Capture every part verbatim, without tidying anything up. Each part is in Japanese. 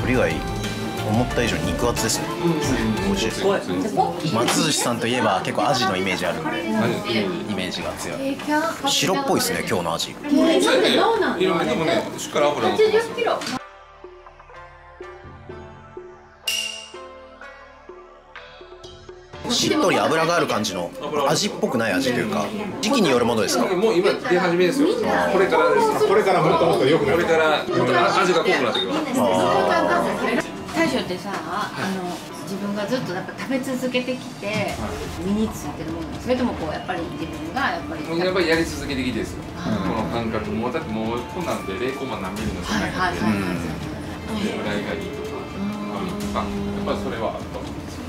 鳥貝思った以上に肉厚ですね。美味しい。松寿司さんといえば結構アジのイメージあるんで、イメージが強い。白っぽいですね、今日のアジ。 そうやね。色でもね、しっかり油乗ってます。 しっとり脂がある感じの味っぽくない味というか、時期によるものですか？ もう今出始めですよ。これからです。 これからもっともっと良くなる。 これから味が濃くなってきます。 大将ってさ、あの自分がずっとなんか食べ続けてきて身についてるもの、それともこうやっぱり自分がやっぱりやっぱりやり続けてきてですよ。この感覚もだってもうこんなんでゼロコンマ何ミリの世界なんで、フライがいいとか、甘みとか、やっぱりそれはあると思うんですよ。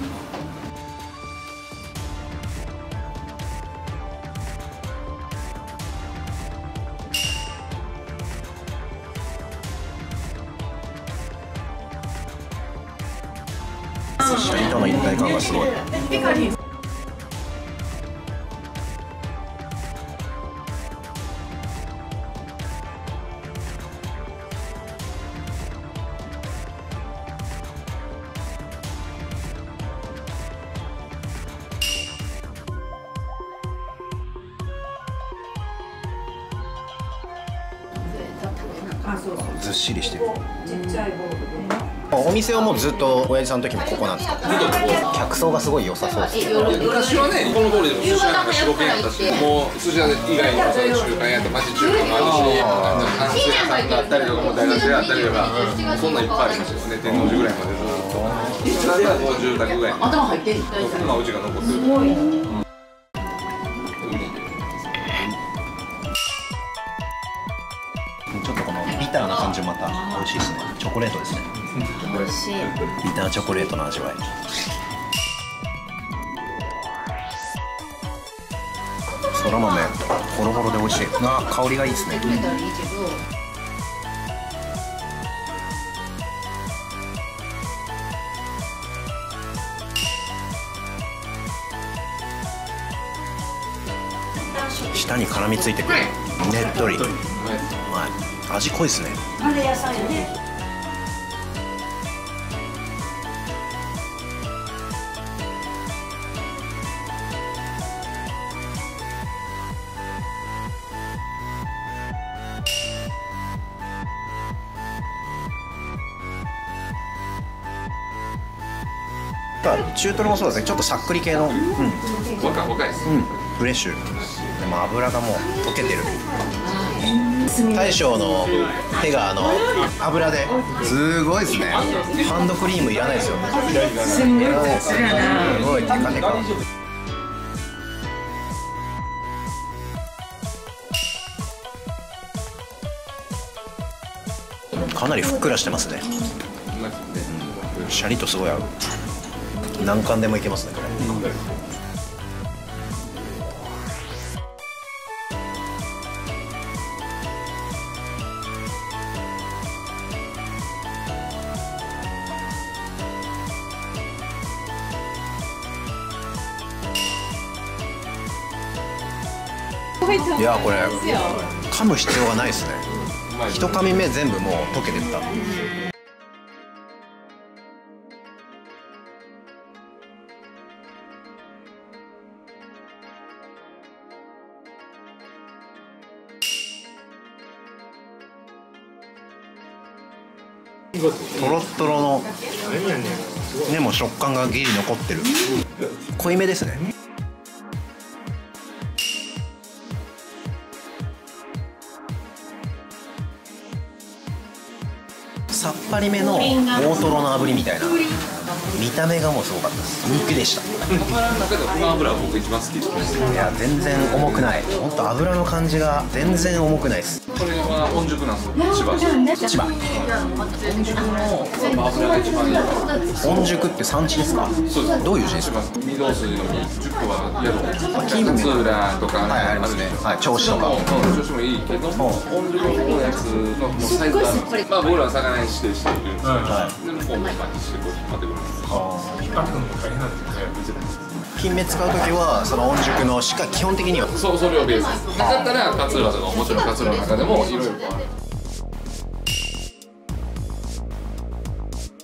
シャリとの一体感がすごい。ずっしりしてる。お店はもうずっと親父さんの時もここなんですか？客層がすごい良さそうです。 昔はね、この通りでも寿司屋なんか四五軒やったし、もう寿司屋以外にも中華屋と町中華もあるし、関西屋さんがあったりとか、もう大学生あったりとか、そんなんいっぱいありますよね。天王寺ぐらいまでずっと。だったらもう住宅街に頭入ってる。まあうちが残ってる。 ちょっとこのビターな感じもまた美味しいですね。チョコレートですね。 美味しい。 ビターチョコレートの味わい。そら豆ホロホロで美味しい。あ、香りがいいですね。舌に絡みついてくる。ねっとり。うまい。味濃いですね。 あれ野菜ね。 中トロもそうですね。ちょっとさっくり系の、うん、 若い若いです。 うん、フレッシュ。でも油がもう溶けてる。大将の手があの油ですごいですね。ハンドクリームいらないですよ。すごいすごいテカテカ。かなりふっくらしてますね。うん、シャリとすごい合う。何貫でもいけますねこれ。いやこれ噛む必要がないですね。一噛み目全部もう溶けてった。トロットロのでも食感がギリ残ってる。濃いめですね。さっぱりめの大トロの炙りみたいな。見た目がもうすごかったです。肉でした。 油は僕一番好きです。 いや全然重くない。本当油の感じが全然重くないです。 これは御宿なんですよ。千葉。 千葉。 御宿の油が一番いい。 御宿って産地ですか？ そうです。 どういう字ですか？ 御堂筋のじゅっこは宿。 金勝浦とかありますね。はい、銚子とか。 銚子もいいけど、御宿のやつのサイズがまあ僕らは魚に指定しているんですけど、でもこうまあしてこう引っ張ってくるんです。 引っ張ってくるのも大変なんですよね。 金目使うときはその御宿のしか基本的にはそうそれをベース。だったら勝浦とかもちろん勝浦の中でもいろいろある。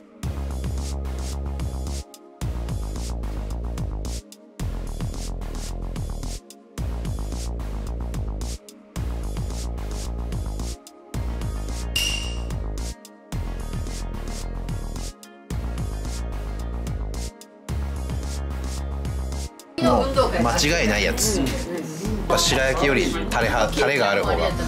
間違いないやつ。やっぱ白焼きよりタレはタレがある方が。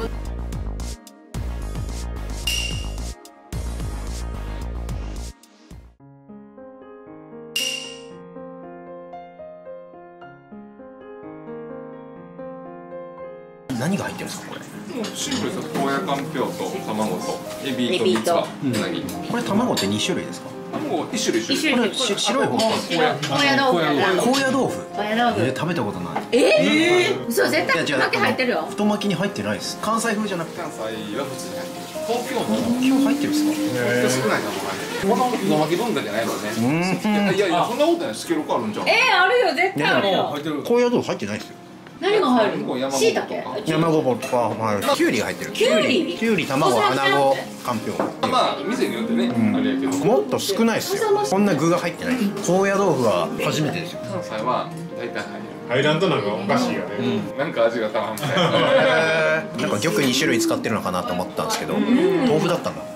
何が入ってるんですかこれ？ シンプルです。高野かんぴょうと卵とエビと三つ葉うなぎ。 これ卵ってに種類ですか？ 卵一種類一種類。 これし白い方。 高野豆腐。 高野豆腐。 高野豆腐。 えー食べたことない。 ええ。嘘絶対いや違う太巻き入ってるよ。 太巻きに入ってないです。関西風じゃなくて。 関西は普通に入ってる。東京も今日入ってるんですか？ 東京少ないかもわかんない。この太巻き文化じゃないのね。いやいやそんなことない。スケロクあるんじゃん。 ええあるよ絶対あるよ。 高野豆腐入ってないですよ。 何が入るの？しいたけ？ 山ごぼうとか、はい、きゅうりが入ってる。 きゅうり？ きゅうり、卵、穴子、かんぴょう。 まあ店によってね、あれやけど。 もっと少ないですよ。こんな具が入ってない。高野豆腐は初めてですよ。 関西は大体入る。 入らんとなんかおかしいよね。 なんか味がたまんない。 なんか玉に種類使ってるのかなと思ったんですけど、豆腐だったんだ。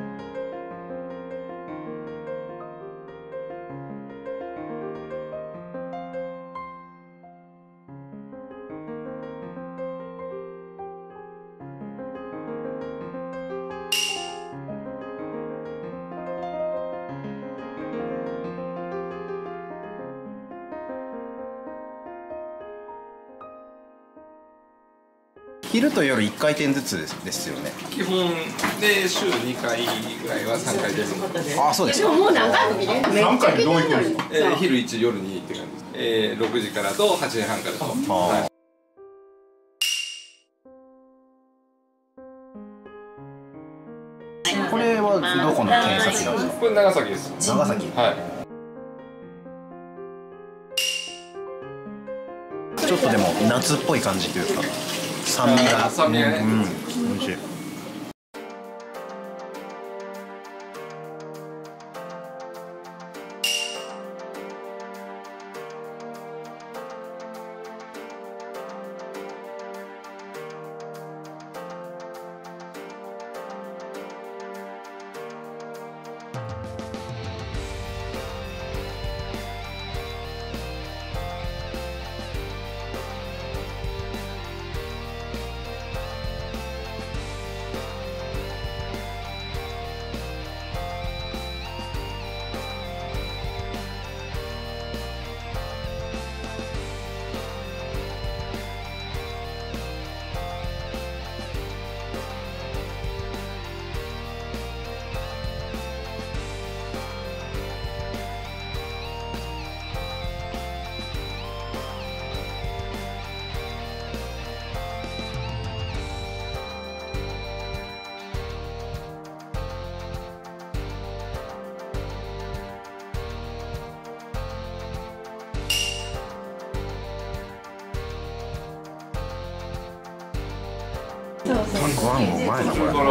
昼と夜いっかい転ずつですですよね。 基本で週にかいぐらいはさんかいです。 ああそうですか。 でももう何回も見れる。 三回でどう行くんですか？ えー、昼いち夜にって感じです。えー、ろくじからとはちじはんからと。はい。 これはどこの県先なんですか？ これ長崎です。 長崎。 はい。 ちょっとでも夏っぽい感じというか酸味が酸味がね、 うん、美味しい。ご飯もうまいなこれ。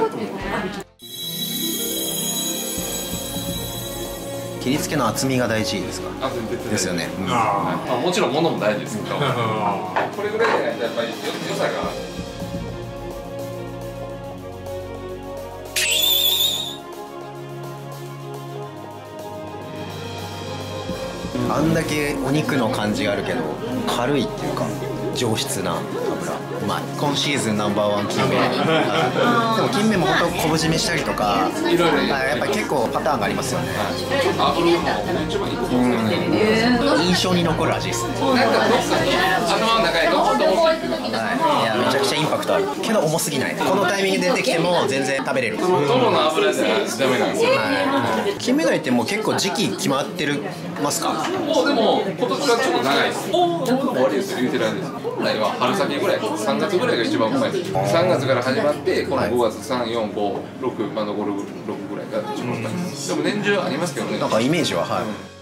切り付けの厚みが大事ですか？ あ、全然ですよね。うん、 あまあもちろん物も大事ですけど、これぐらいじゃないとやっぱり良さが。 あんだけお肉の感じがあるけど軽いっていうか上質な油。うまい。今シーズンナンバーワン金目。でも金目も本当昆布締めしたりとかいろいろやっぱり結構パターンがありますよね。 油も一番いいですね。 印象に残る味ですね。 なんかどっかに頭の中に残ってほしいっていうのが。 はい、いやめちゃくちゃインパクトあるけど重すぎない。このタイミングで出てきても全然食べれる。 トロの油じゃダメなんですよ。 はい、金目鯛ってもう結構時期決まってるますか？ もうでも今年はちょっと長いです。終わりですよ言うてる間です。本来は春先ぐらい、さんがつぐらいが一番うまいです。さんがつから始まってこのごがつさん、よん、ご、ろく、まあ残るろくぐらいが一番うまいです。でも年中ありますけどね。 なんかイメージははい。